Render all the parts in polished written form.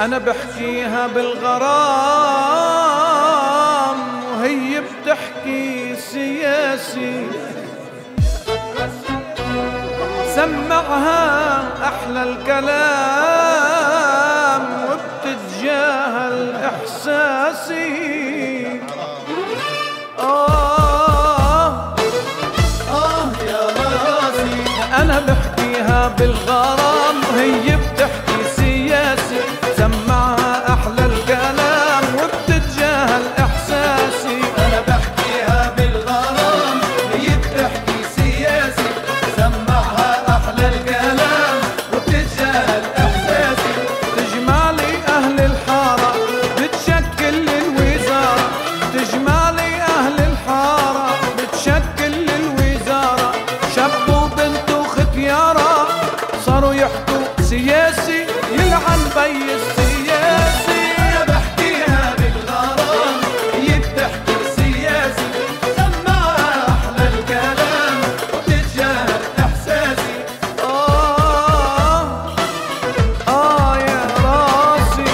أنا بحكيها بالغرام وهي بتحكي سياسي، سمعها أحلى الكلام وبتتجاهل إحساسي. يا راسي أنا بحكيها بالغرام وهي بتحكي سياسي، سمعها أحلى الكلام وبتتجاهل إحساسي. أنا بحكيها بالغرام هي بتحكي سياسي، سمعها أحلى الكلام وبتتجاهل إحساسي. تجمالي أهل الحارة بتشكل الوزارة، تجمالي أهل الحارة بتشكل الوزارة. شاب وبنت وختيارة صاروا يحكوا سياسي، يلعن بي السياسي. أنا بحكيها بالغرام هي بتحكي سياسي، سمعها أحلى الكلام وبتتجاهل إحساسي. يا راسي.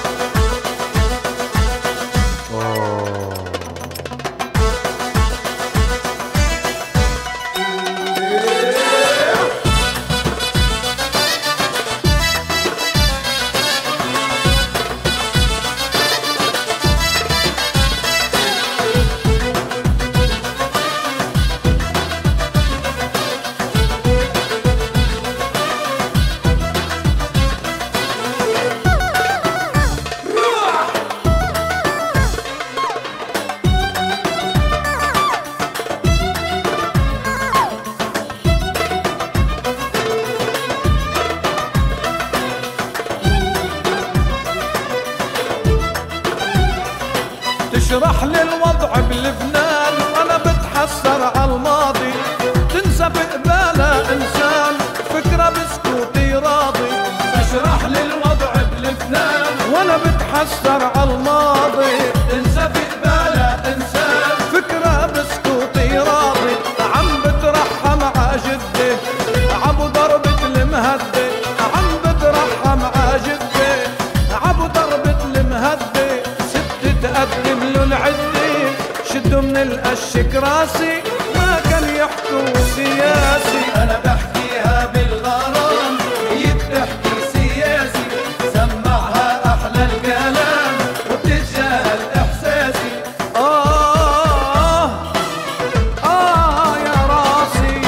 تشرح لي الوضع بلبنان وانا بتحسر عالماضي، تنسى بقبالها انسان فكرة بسكوتي راضي. تشرح لي الوضع بلبنان وانا بتحسر عالماضي، تنسى بقبالها انسان فكرة بسكوتي راضي. عم بترحم ع جدي عبو ضربة المهدي، عم بترحم ع جدي عبو ضربة المهدي. ست تقدم له العدي شدوا من القشك راسي، ما كان يحكوا سياسي. أنا بحكيها بالغرام هي بتحكي سياسي، سمعها أحلى الكلام وبتتجاهل إحساسي. يا راسي.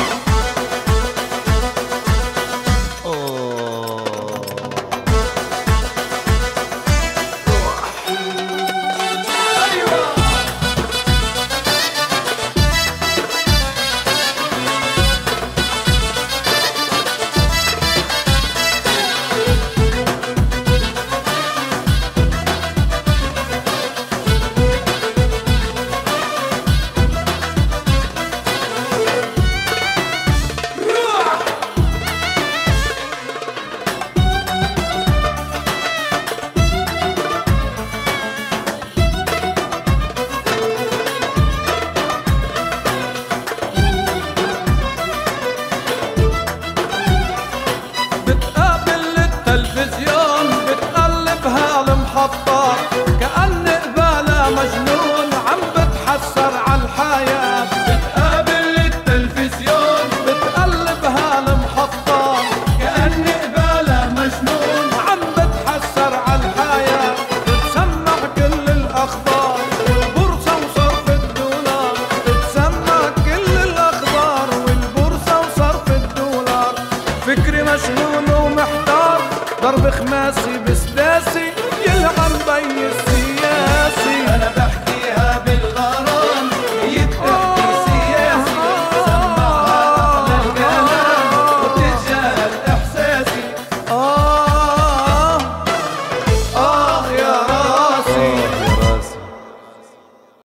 بتقابل التلفزيون بتقلبها المحطة، كأن قبالها مجنون عم بتحسر عالحياة. بتقابل التلفزيون بتقلبها المحطة، كأن قبالها مجنون عم بتحسر عالحياة. بتسمع كل الأخبار والبورصة وصرف الدولار، بتسمع كل الأخبار والبورصة وصرف الدولار. فكري مشغول ومحتار ضرب خماسي بسداسي، يلعن بي